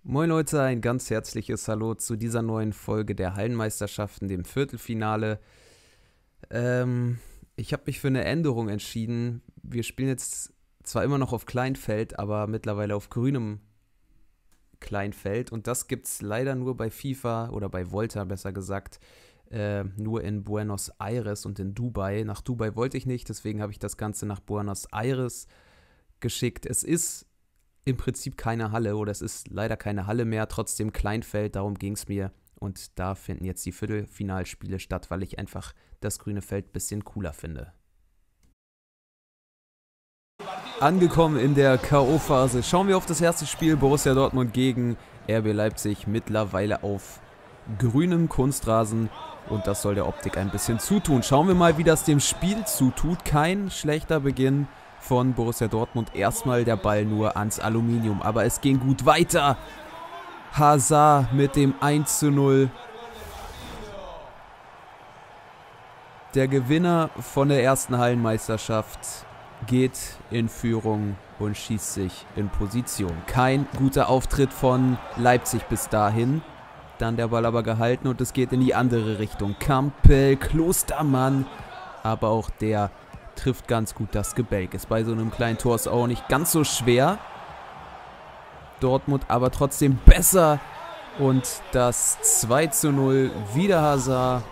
Moin Leute, ein ganz herzliches Hallo zu dieser neuen Folge der Hallenmeisterschaften, dem Viertelfinale. Ich habe mich für eine Änderung entschieden. Wir spielen jetzt zwar immer noch auf Kleinfeld, aber mittlerweile auf grünem Kleinfeld. Und das gibt es leider nur bei FIFA oder bei Volta besser gesagt, nur in Buenos Aires und in Dubai. Nach Dubai wollte ich nicht, deswegen habe ich das Ganze nach Buenos Aires geschickt. Es ist im Prinzip keine Halle oder es ist leider keine Halle mehr, trotzdem Kleinfeld, darum ging es mir. Und da finden jetzt die Viertelfinalspiele statt, weil ich einfach das grüne Feld ein bisschen cooler finde. Angekommen in der K.O.-Phase, schauen wir auf das erste Spiel, Borussia Dortmund gegen RB Leipzig, mittlerweile auf grünem Kunstrasen. Und das soll der Optik ein bisschen zutun. Schauen wir mal, wie das dem Spiel zutut. Kein schlechter Beginn von Borussia Dortmund. Erstmal der Ball nur ans Aluminium, aber es ging gut weiter. Hazard mit dem 1:0. Der Gewinner von der ersten Hallenmeisterschaft geht in Führung und schießt sich in Position. Kein guter Auftritt von Leipzig bis dahin. Dann der Ball aber gehalten und es geht in die andere Richtung. Kampel, Klostermann, aber auch der trifft ganz gut das Gebälk. Ist bei so einem kleinen Tor ist auch nicht ganz so schwer. Dortmund aber trotzdem besser. Und das 2:0, wieder Hazard.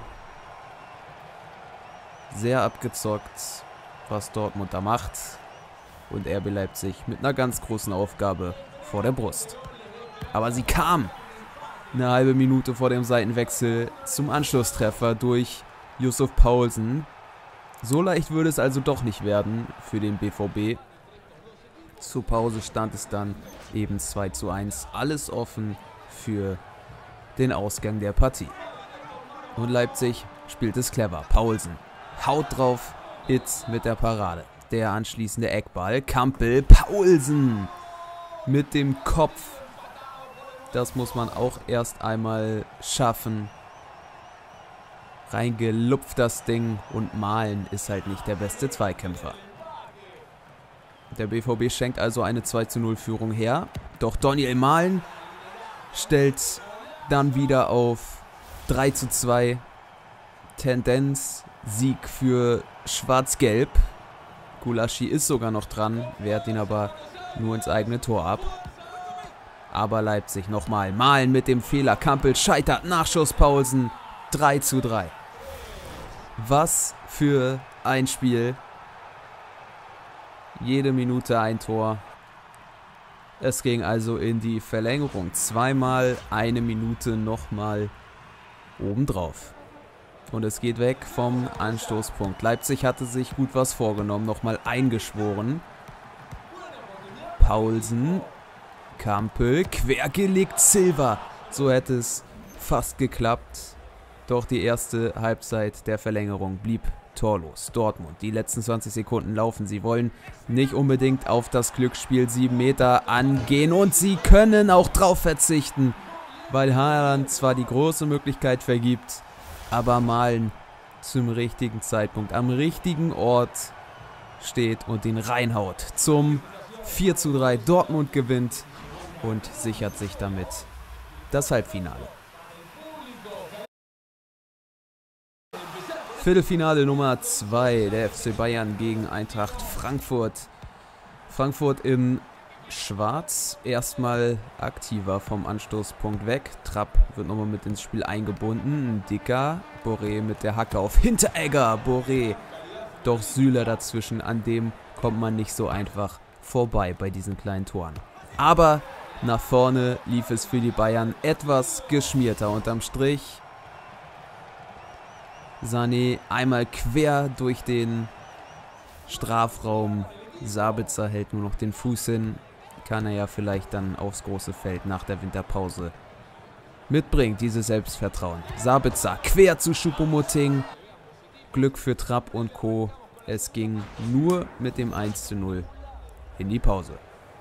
Sehr abgezockt, was Dortmund da macht. Und RB Leipzig mit einer ganz großen Aufgabe vor der Brust. Aber sie kam eine halbe Minute vor dem Seitenwechsel zum Anschlusstreffer durch Yusuf Poulsen. So leicht würde es also doch nicht werden für den BVB. Zur Pause stand es dann eben 2:1. Alles offen für den Ausgang der Partie. Und Leipzig spielt es clever. Poulsen haut drauf, Itz mit der Parade. Der anschließende Eckball. Kampel, Poulsen mit dem Kopf. Das muss man auch erst einmal schaffen. Reingelupft das Ding und Malen ist halt nicht der beste Zweikämpfer. Der BVB schenkt also eine 2:0 her. Doch Daniel Malen stellt dann wieder auf 3:2. Tendenz, Sieg für Schwarz-Gelb. Gulaschi ist sogar noch dran, wehrt ihn aber nur ins eigene Tor ab. Aber Leipzig nochmal. Malen mit dem Fehler. Kampel scheitert. Nachschuss Poulsen. 3:3. Was für ein Spiel. Jede Minute ein Tor. Es ging also in die Verlängerung. Zweimal eine Minute nochmal obendrauf. Und es geht weg vom Anstoßpunkt. Leipzig hatte sich gut was vorgenommen. Nochmal eingeschworen. Poulsen. Kampel. Quergelegt Silva. So hätte es fast geklappt. Doch die erste Halbzeit der Verlängerung blieb torlos. Dortmund, die letzten 20 Sekunden laufen. Sie wollen nicht unbedingt auf das Glücksspiel 7 Meter angehen. Und sie können auch drauf verzichten, weil Haaland zwar die große Möglichkeit vergibt, aber Malen zum richtigen Zeitpunkt, am richtigen Ort steht und den reinhaut. Zum 4:3. Dortmund gewinnt und sichert sich damit das Halbfinale. Viertelfinale Nummer 2, der FC Bayern gegen Eintracht Frankfurt. Frankfurt in Schwarz, erstmal aktiver vom Anstoßpunkt weg. Trapp wird nochmal mit ins Spiel eingebunden. Dicker, Boré mit der Hacke auf Hinteregger. Boré, doch Süle dazwischen, an dem kommt man nicht so einfach vorbei bei diesen kleinen Toren. Aber nach vorne lief es für die Bayern etwas geschmierter. Unterm Strich Sané einmal quer durch den Strafraum. Sabitzer hält nur noch den Fuß hin. Kann er ja vielleicht dann aufs große Feld nach der Winterpause mitbringen, dieses Selbstvertrauen. Sabitzer quer zu Choupo-Moting. Glück für Trapp und Co. Es ging nur mit dem 1:0 in die Pause.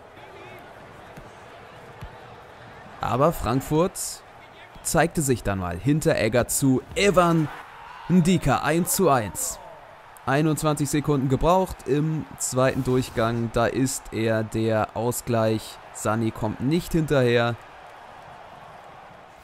Aber Frankfurt zeigte sich dann mal. Hinteregger zu Evan Ndika 1:1. 21 Sekunden gebraucht im zweiten Durchgang. Da ist er der Ausgleich. Sané kommt nicht hinterher.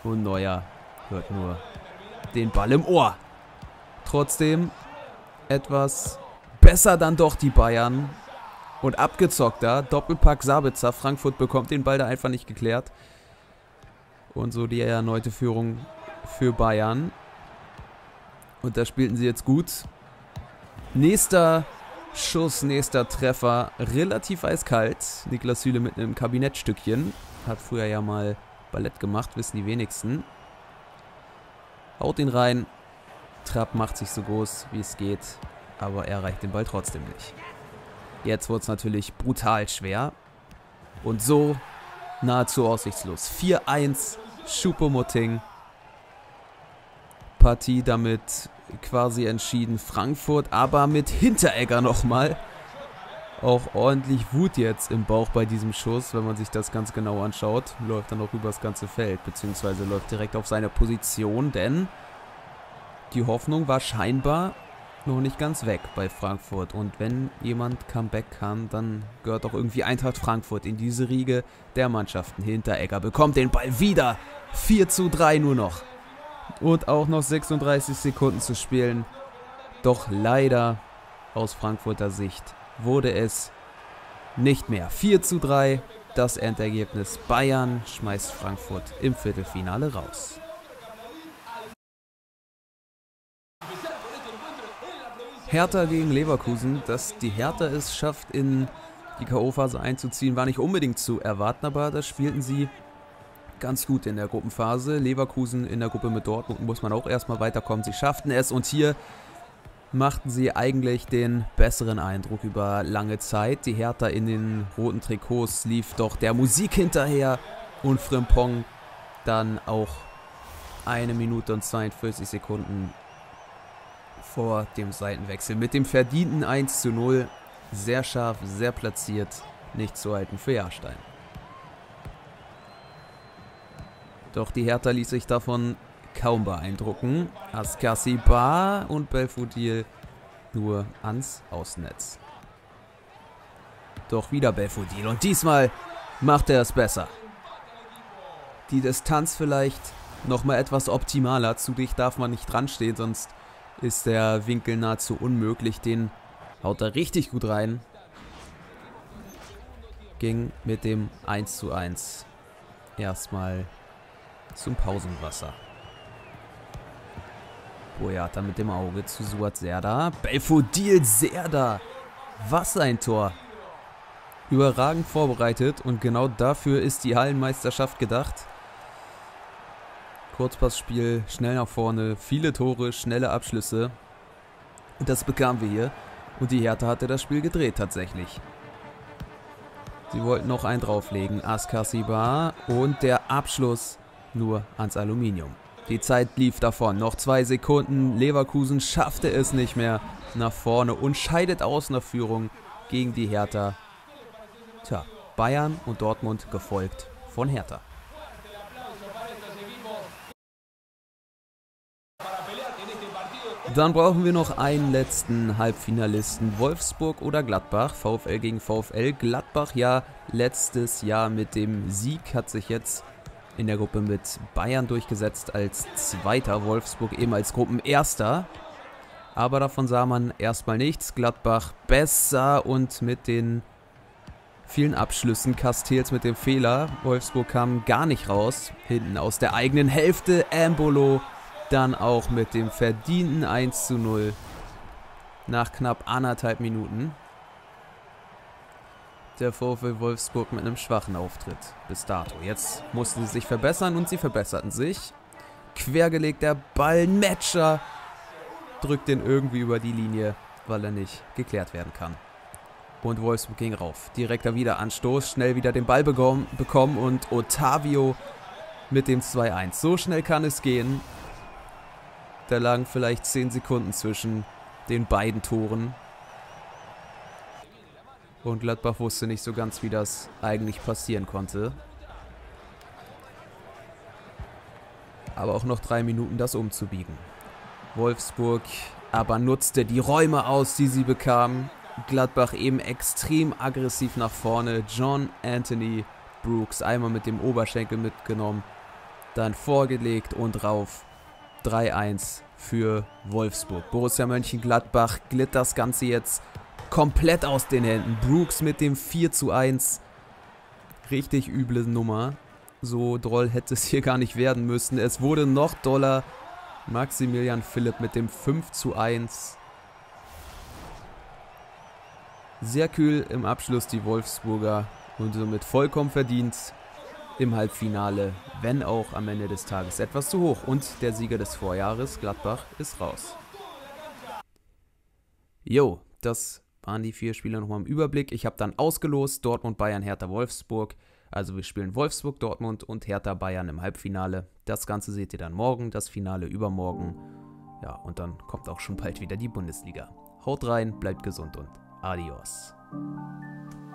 Und Neuer hört nur den Ball im Ohr. Trotzdem etwas besser dann doch die Bayern. Und abgezockter. Doppelpack Sabitzer. Frankfurt bekommt den Ball da einfach nicht geklärt. Und so die erneute Führung für Bayern. Und da spielten sie jetzt gut. Nächster Schuss, nächster Treffer. Relativ eiskalt. Niklas Süle mit einem Kabinettstückchen. Hat früher ja mal Ballett gemacht, wissen die wenigsten. Haut ihn rein. Trapp macht sich so groß, wie es geht. Aber er erreicht den Ball trotzdem nicht. Jetzt wurde es natürlich brutal schwer. Und so nahezu aussichtslos. 4-1 Choupo-Moting. Partie damit quasi entschieden. Frankfurt, aber mit Hinteregger nochmal. Auch ordentlich Wut jetzt im Bauch bei diesem Schuss, wenn man sich das ganz genau anschaut. Läuft dann auch über das ganze Feld, beziehungsweise läuft direkt auf seine Position, denn die Hoffnung war scheinbar noch nicht ganz weg bei Frankfurt. Und wenn jemand Comeback kann, dann gehört auch irgendwie Eintracht Frankfurt in diese Riege der Mannschaften. Hinteregger bekommt den Ball wieder. 4:3 nur noch. Und auch noch 36 Sekunden zu spielen. Doch leider aus Frankfurter Sicht wurde es nicht mehr. 4:3 das Endergebnis. Bayern schmeißt Frankfurt im Viertelfinale raus. Hertha gegen Leverkusen. Dass die Hertha es schafft, in die K.O.-Phase einzuziehen, war nicht unbedingt zu erwarten, aber das spielten sie ganz gut in der Gruppenphase. Leverkusen in der Gruppe mit Dortmund muss man auch erstmal weiterkommen. Sie schafften es und hier machten sie eigentlich den besseren Eindruck über lange Zeit. Die Hertha in den roten Trikots lief doch der Musik hinterher und Frimpong dann auch 1 Minute und 42 Sekunden vor dem Seitenwechsel mit dem verdienten 1:0. Sehr scharf, sehr platziert, nicht zu halten für Jahrstein. Doch die Hertha ließ sich davon kaum beeindrucken. Askasibar und Belfodil nur ans Außennetz. Doch wieder Belfodil und diesmal macht er es besser. Die Distanz vielleicht nochmal etwas optimaler. Zu dicht darf man nicht dran stehen, sonst ist der Winkel nahezu unmöglich. Den haut er richtig gut rein. Ging mit dem 1:1 erstmal zum Pausenwasser. Boyata mit dem Auge zu Suat Serdar. Belfodil Serdar. Was ein Tor. Überragend vorbereitet und genau dafür ist die Hallenmeisterschaft gedacht. Kurzpassspiel, schnell nach vorne, viele Tore, schnelle Abschlüsse. Und das bekamen wir hier. Und die Hertha hatte das Spiel gedreht tatsächlich. Sie wollten noch einen drauflegen. Askasibar und der Abschluss nur ans Aluminium. Die Zeit lief davon. Noch 2 Sekunden. Leverkusen schaffte es nicht mehr nach vorne und scheidet aus nach Führung gegen die Hertha. Tja, Bayern und Dortmund gefolgt von Hertha. Dann brauchen wir noch einen letzten Halbfinalisten. Wolfsburg oder Gladbach. VfL gegen VfL. Gladbach ja letztes Jahr mit dem Sieg hat sich jetzt in der Gruppe mit Bayern durchgesetzt als Zweiter. Wolfsburg eben als Gruppenerster. Aber davon sah man erstmal nichts. Gladbach besser und mit den vielen Abschlüssen. Castells mit dem Fehler. Wolfsburg kam gar nicht raus. Hinten aus der eigenen Hälfte. Embolo dann auch mit dem verdienten 1:0 nach knapp 1,5 Minuten. Der VfL Wolfsburg mit einem schwachen Auftritt bis dato. Jetzt mussten sie sich verbessern und sie verbesserten sich. Quergelegter Ball, Metscher drückt den irgendwie über die Linie, weil er nicht geklärt werden kann. Und Wolfsburg ging rauf. Direkter Wiederanstoß, schnell wieder den Ball bekommen und Otavio mit dem 2:1. So schnell kann es gehen. Da lagen vielleicht 10 Sekunden zwischen den beiden Toren. Und Gladbach wusste nicht so ganz, wie das eigentlich passieren konnte. Aber auch noch 3 Minuten, das umzubiegen. Wolfsburg aber nutzte die Räume aus, die sie bekamen. Gladbach eben extrem aggressiv nach vorne. John Anthony Brooks einmal mit dem Oberschenkel mitgenommen. Dann vorgelegt und rauf. 3-1 für Wolfsburg. Borussia Mönchengladbach glitt das Ganze jetzt komplett aus den Händen. Brooks mit dem 4-1. Richtig üble Nummer. So doll hätte es hier gar nicht werden müssen. Es wurde noch doller. Maximilian Philipp mit dem 5-1. Sehr kühl im Abschluss die Wolfsburger und somit vollkommen verdient im Halbfinale, wenn auch am Ende des Tages etwas zu hoch. Und der Sieger des Vorjahres, Gladbach, ist raus. Jo, das waren die 4 Spiele nochmal im Überblick. Ich habe dann ausgelost, Dortmund, Bayern, Hertha, Wolfsburg. Also wir spielen Wolfsburg, Dortmund und Hertha, Bayern im Halbfinale. Das Ganze seht ihr dann morgen, das Finale übermorgen. Ja, und dann kommt auch schon bald wieder die Bundesliga. Haut rein, bleibt gesund und adios.